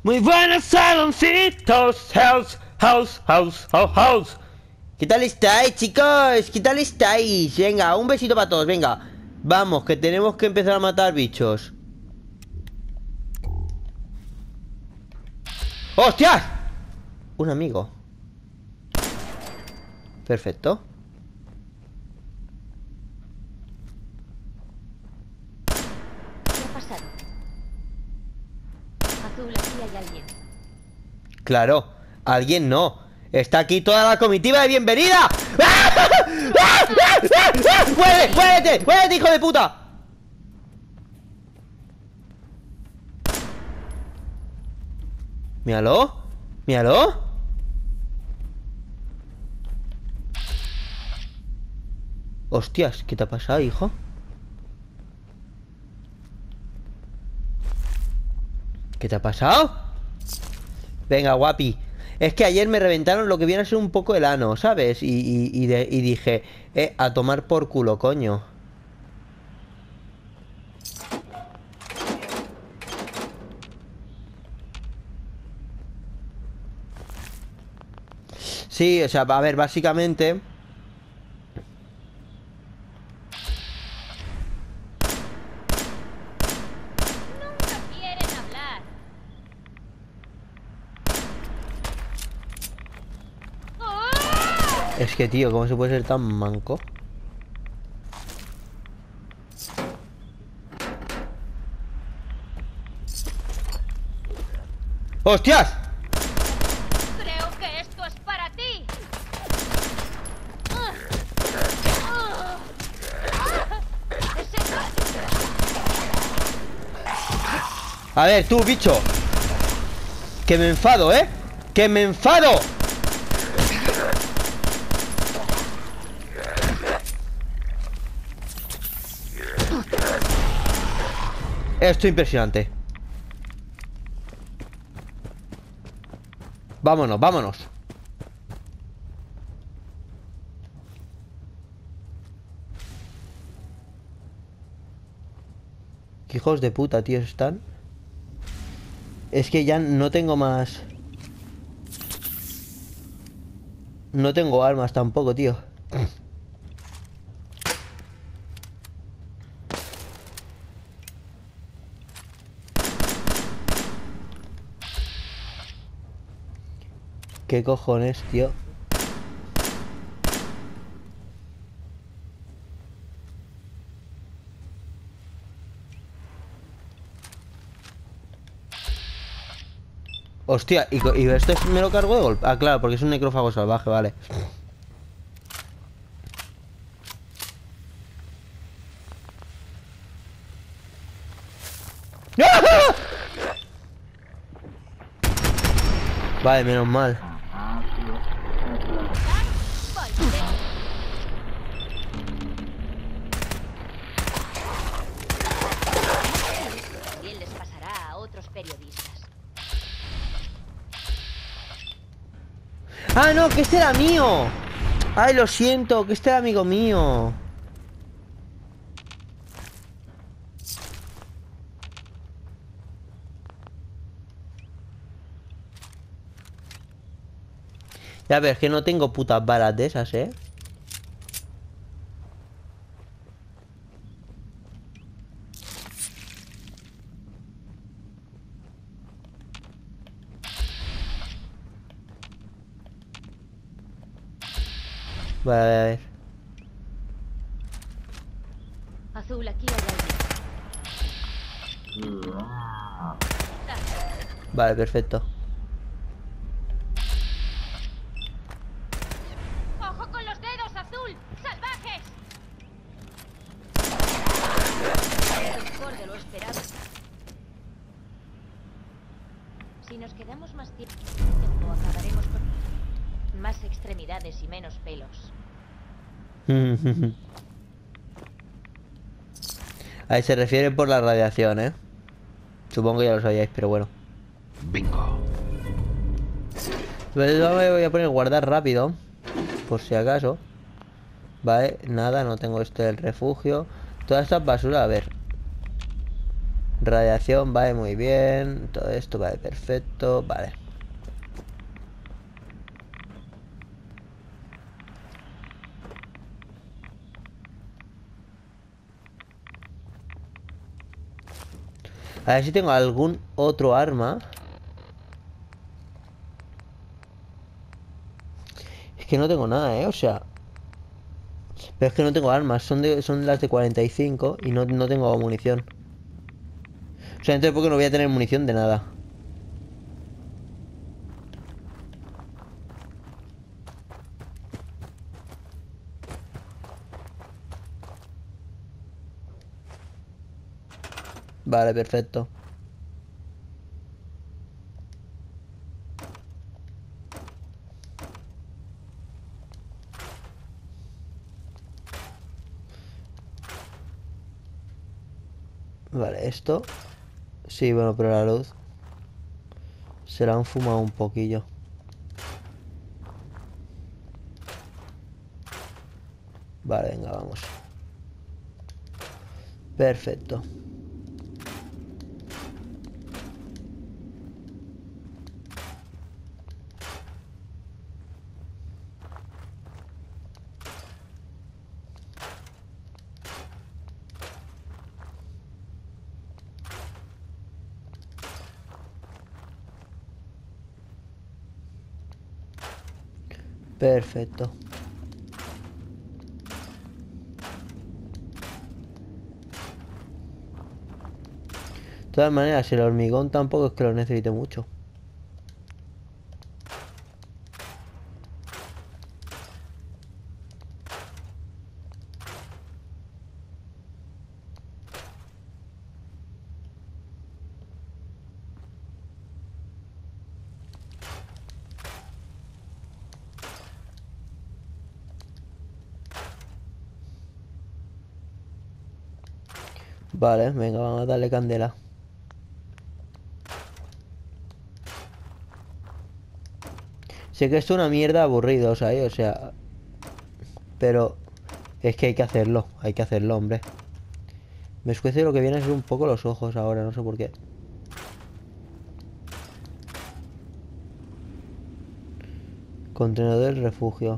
Muy buenos saloncitos. House. ¿Qué tal estáis, chicos? ¿Qué tal estáis? Venga, un besito para todos, venga. Vamos, que tenemos que empezar a matar bichos. ¡Hostias! Un amigo. Perfecto. ¿Qué ha pasado? Azul, aquí hay alguien. Claro, alguien no. Está aquí toda la comitiva de bienvenida. ¡Muévete! ¡Muévete, hijo de puta! Míralo. Míralo. Hostias, ¿qué te ha pasado, hijo? ¿Qué te ha pasado? Venga, guapi. Es que ayer me reventaron lo que viene a ser un poco el ano, ¿sabes? Y dije, a tomar por culo, coño. Sí, o sea, a ver, básicamente... Nunca quieren hablar. ¡Ah! Es que, tío, ¿cómo se puede ser tan manco? ¡Hostias! Creo que esto es para ti. ¿Es eso? A ver, tú, bicho. Que me enfado, ¿eh? ¡Que me enfado! Esto es impresionante. Vámonos, vámonos. ¿Qué hijos de puta, tío, están? Es que ya no tengo más. No tengo armas tampoco, tío. ¿Qué cojones, tío? Hostia, y esto me lo cargo de golpe. Ah, claro, porque es un necrófago salvaje, vale. ¡Ah! Vale, menos mal. Volveré. También les pasará a otros periodistas. ¡Ah, no! ¡Que este era mío! ¡Ay, lo siento! ¡Que este era amigo mío! Ya ves que no tengo putas balas de esas, ¿eh? Vale, a ver. Azul, aquí hay alguien. Vale, perfecto. ¡Ojo con los dedos, Azul! ¡Salvajes! Mejor de lo esperado. Si nos quedamos más tiempo, acabaremos con más extremidades y menos pelos. Ahí se refiere por la radiación, ¿eh? Supongo que ya lo sabíais, pero bueno. Bingo. Pues yo me voy a poner guardar rápido, por si acaso. Vale, nada, no tengo este del refugio. Todas estas basuras, a ver. Radiación, vale, muy bien. Todo esto, vale, perfecto. Vale. A ver si tengo algún otro arma. Es que no tengo nada, o sea... Pero es que no tengo armas, son las de 45 y no tengo munición. O sea, entonces, ¿por qué no voy a tener munición de nada? Vale, perfecto. Vale, esto. Sí, bueno, pero la luz se la han fumado un poquillo. Vale, venga, vamos. Perfecto. Perfecto. De todas maneras, el hormigón tampoco es que lo necesite mucho. Vale, venga, vamos a darle candela. Sé que esto es una mierda aburrido, ¿sabes? O sea... Pero... Es que hay que hacerlo, hombre. Me escuece lo que viene a ser un poco los ojos ahora, no sé por qué. Contenedor del refugio.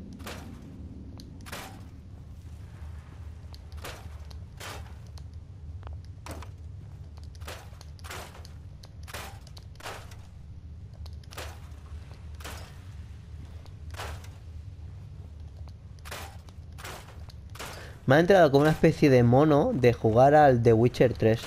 Me ha entrado como una especie de mono de jugar al The Witcher 3.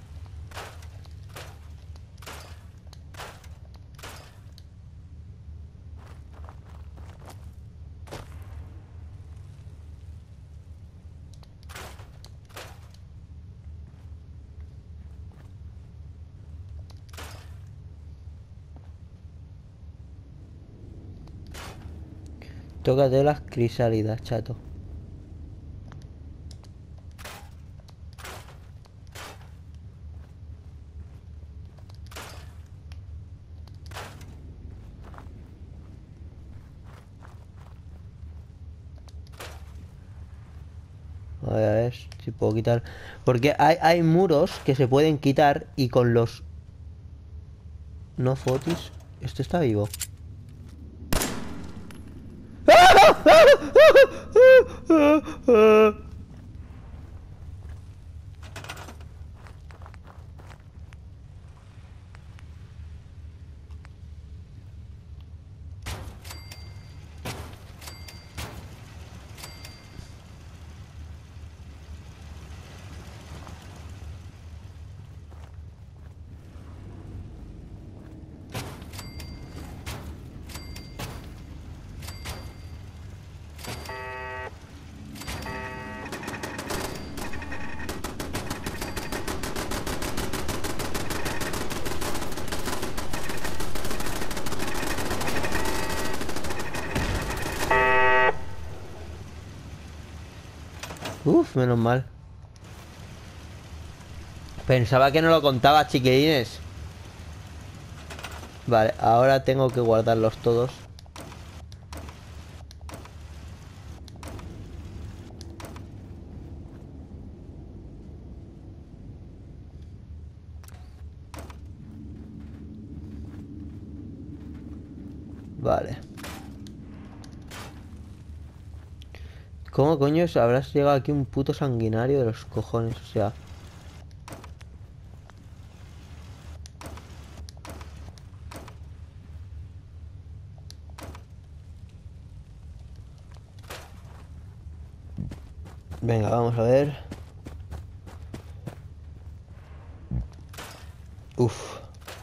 Tócate las crisálidas, chato. A ver si puedo quitar. Porque hay muros que se pueden quitar y con los... No fotis. Esto está vivo. Uf, menos mal. Pensaba que no lo contaba, chiquilines. Vale, ahora tengo que guardarlos todos. Vale. ¿Cómo coño habrás llegado aquí un puto sanguinario de los cojones? O sea... Venga, vamos a ver. Uf.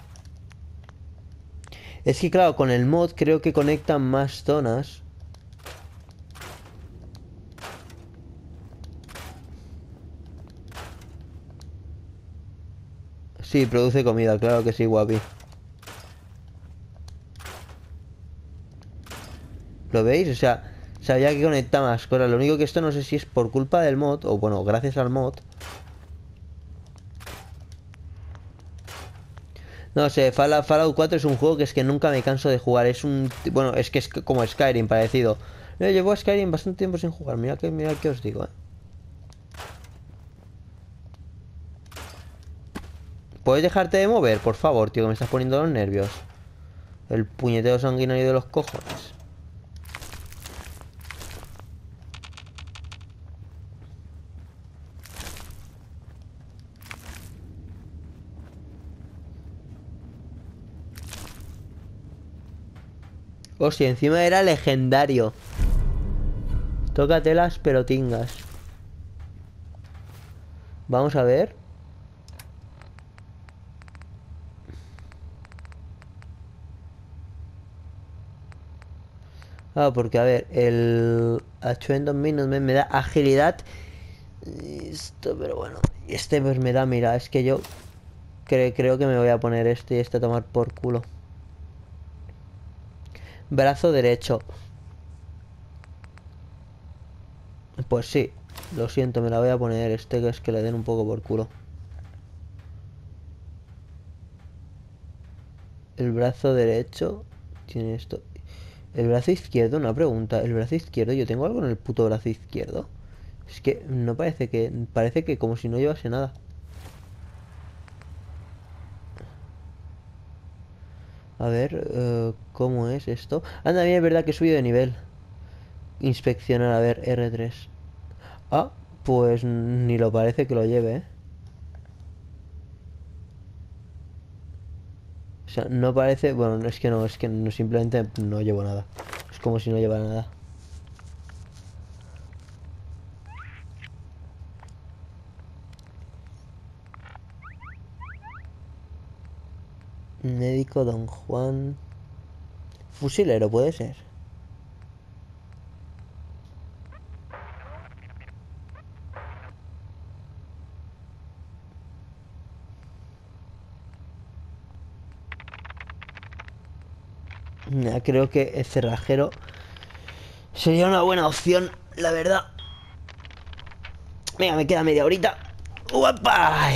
Es que claro, con el mod creo que conectan más zonas. Sí, produce comida, claro que sí, guapi. ¿Lo veis? O sea, sabía que conecta más cosas. Lo único que esto no sé si es por culpa del mod, o bueno, gracias al mod. No sé, Fallout 4 es un juego que es que nunca me canso de jugar. Es un... Bueno, es que es como Skyrim, parecido. Yo llevo a Skyrim bastante tiempo sin jugar. Mira que os digo, ¿Puedes dejarte de mover, por favor, tío? Que me estás poniendo los nervios. El puñeteo sanguinario de los cojones. Hostia, encima era legendario. Tócate las pelotingas. Vamos a ver. Ah, porque a ver, el Achuendo Minus me da agilidad. Esto, pero bueno. Este pues me da, mira, es que yo creo que me voy a poner este y este a tomar por culo. Brazo derecho. Pues sí, lo siento, me la voy a poner este que es que le den un poco por culo. El brazo derecho tiene esto. El brazo izquierdo, una pregunta. El brazo izquierdo, yo tengo algo en el puto brazo izquierdo. Es que no parece que... Parece que como si no llevase nada. A ver, ¿cómo es esto? Anda, bien, es verdad que he subido de nivel. Inspeccionar, a ver, R3. Ah, pues ni lo parece que lo lleve, ¿eh? O sea, no parece... Bueno, es que no, simplemente no llevo nada. Es como si no llevara nada. Médico Don Juan... Fusilero, puede ser. Creo que el cerrajero sería una buena opción, la verdad. Venga, me queda media horita. ¡Uapa!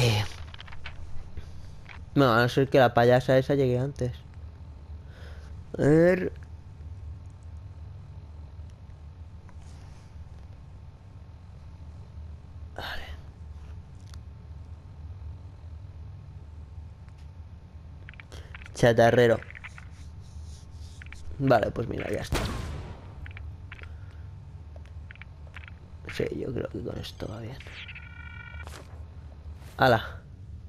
Bueno, a no ser que la payasa esa llegue antes. A ver... Chatarrero. Vale, pues mira, ya está. Sí, yo creo que con esto va bien. ¡Hala!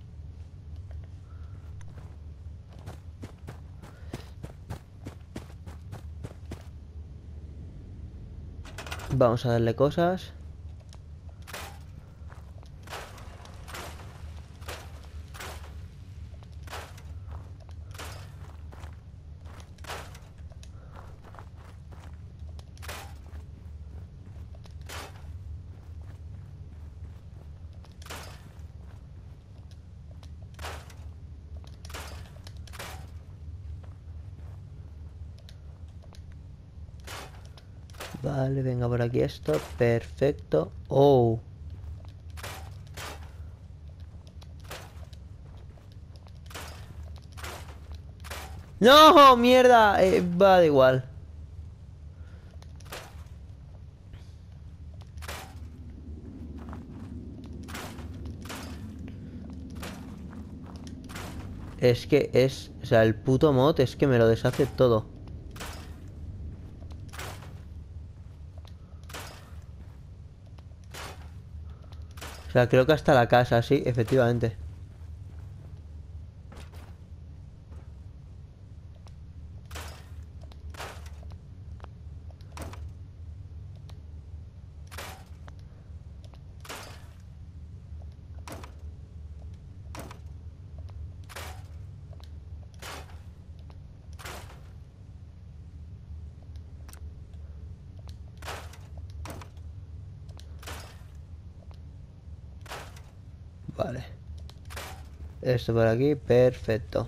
Vamos a darle cosas. Vale, venga por aquí esto. Perfecto. Oh. ¡No! ¡Mierda! Va da igual. Es que es... O sea, el puto mod es que me lo deshace todo. O sea, creo que hasta la casa, sí, efectivamente. Vale. Esto por aquí, perfecto.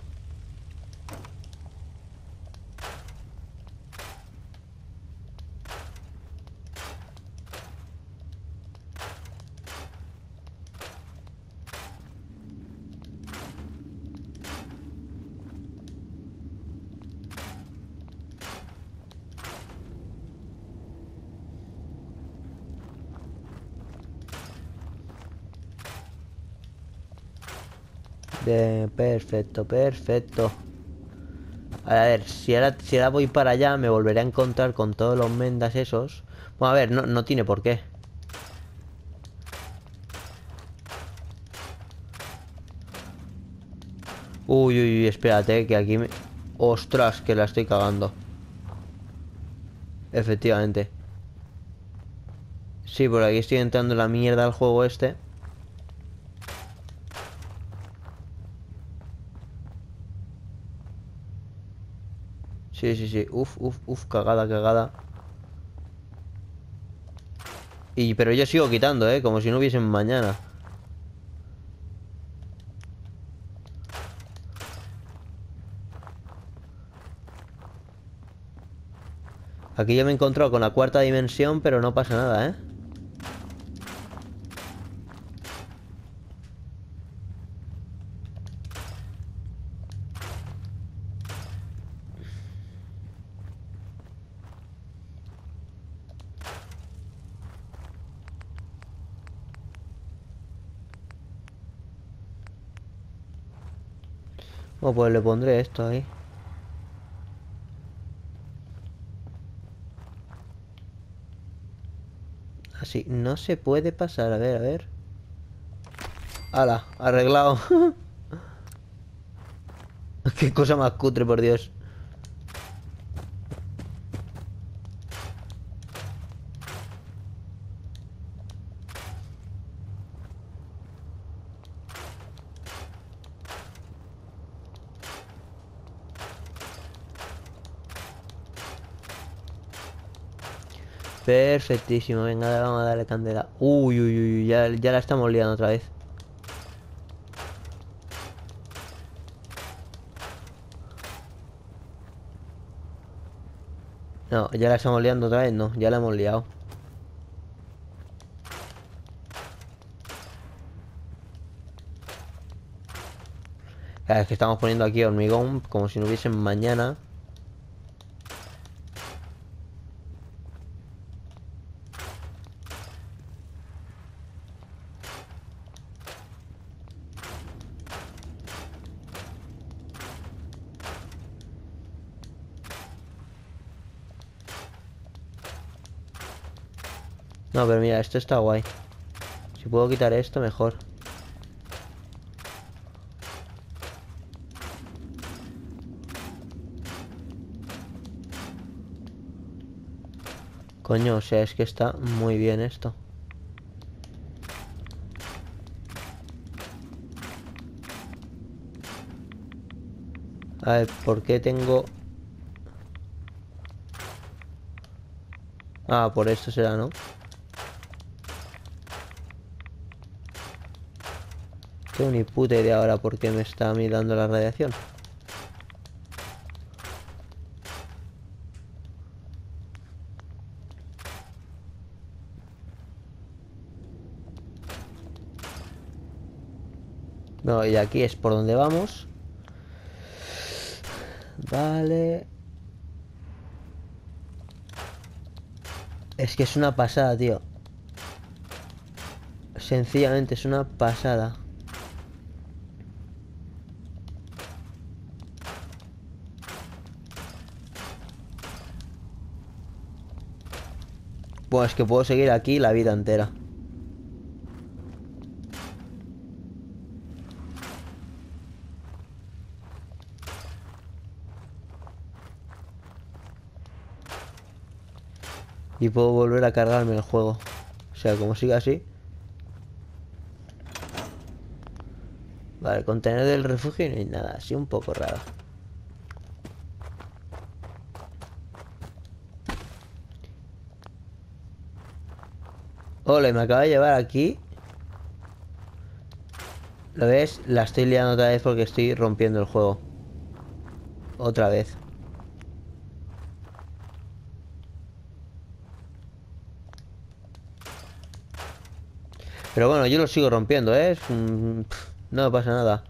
Perfecto, perfecto. A ver, si ahora voy para allá, me volveré a encontrar con todos los mendas esos. Bueno, a ver, no tiene por qué. Uy, uy, uy, espérate, que aquí me... Ostras, que la estoy cagando. Efectivamente. Sí, por aquí estoy entrando en la mierda al juego este. Sí, sí, sí. Uf, uf, uf, cagada, cagada. Pero yo sigo quitando, como si no hubiesen mañana. Aquí ya me he encontrado con la cuarta dimensión, pero no pasa nada, ¿eh? Bueno, pues le pondré esto ahí. Así, no se puede pasar. A ver, a ver. ¡Hala! Arreglado. Qué cosa más cutre, por Dios. Perfectísimo. Venga, vamos a darle candela. Uy, uy, uy. Ya la estamos liando otra vez. No, ya la estamos liando otra vez. No, ya la hemos liado. Claro, es que estamos poniendo aquí hormigón como si no hubiesen mañana. No, pero mira, esto está guay. Si puedo quitar esto, mejor. Coño, o sea, es que está muy bien esto. A ver, ¿por qué tengo...? Ah, por esto será, ¿no? Tengo ni puta idea ahora por qué me está a mí dando la radiación. No, y aquí es por donde vamos. Vale. Es que es una pasada, tío. Sencillamente es una pasada. Bueno, es que puedo seguir aquí la vida entera. Y puedo volver a cargarme el juego. O sea, como siga así. Vale, contener del refugio y no hay nada. Así un poco raro. Ole, me acaba de llevar aquí. ¿Lo ves? La estoy liando otra vez porque estoy rompiendo el juego. Otra vez. Pero bueno, yo lo sigo rompiendo, ¿eh? No me pasa nada.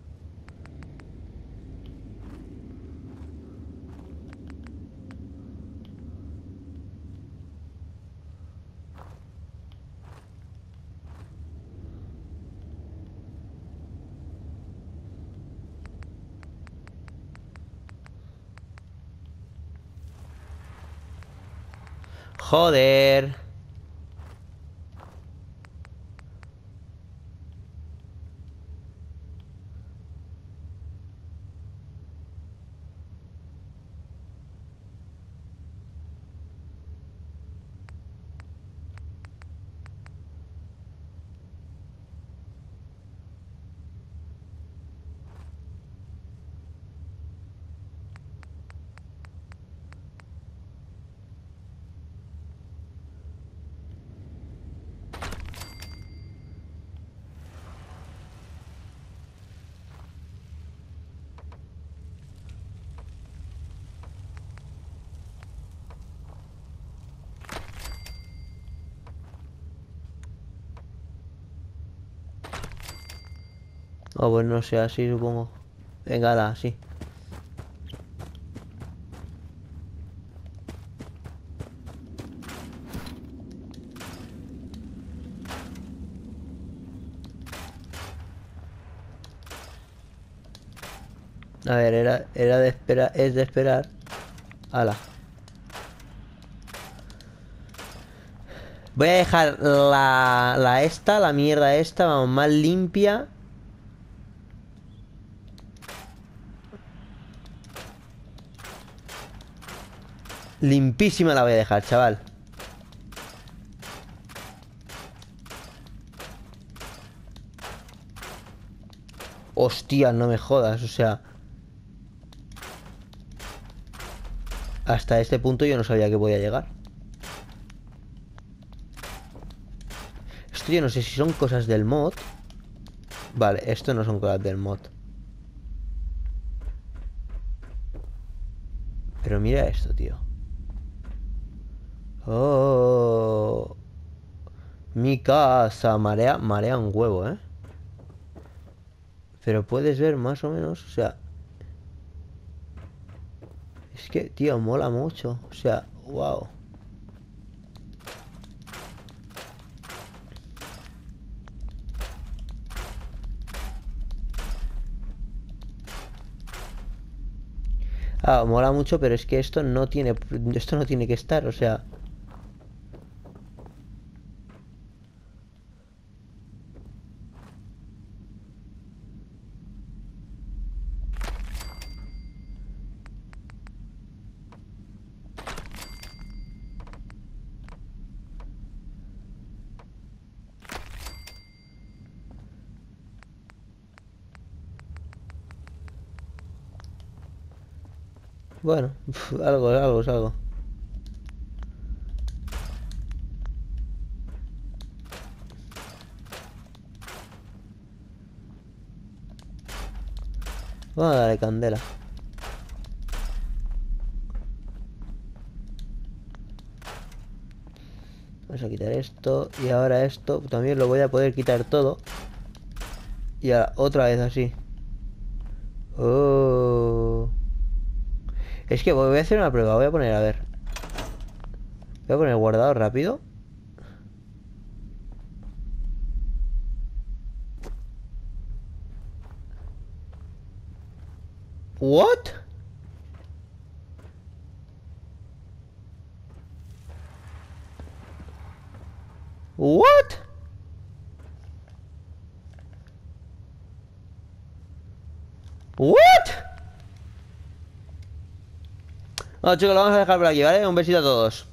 Joder. Oh, pues no sé, así supongo. Venga, ala, así. A ver, era de esperar, es de esperar. Ala. Voy a dejar la mierda esta, vamos, más limpia. Limpísima la voy a dejar, chaval. Hostia, no me jodas, o sea. Hasta este punto yo no sabía que podía llegar. Esto yo no sé si son cosas del mod. Vale, esto no son cosas del mod. Pero mira esto, tío. Oh. Mi casa. Marea un huevo, ¿eh? Pero puedes ver más o menos, o sea. Es que, tío, mola mucho. O sea, wow. Ah, mola mucho, pero es que esto no tiene que estar, o sea. Bueno, algo es algo. Vamos a darle candela. Vamos a quitar esto. Y ahora esto también lo voy a poder quitar todo. Y ahora otra vez así. Oh. Es que voy a hacer una prueba. Voy a poner, a ver. Voy a poner guardado rápido. What? What? What? Bueno, chicos, lo vamos a dejar por aquí, ¿vale? Un besito a todos.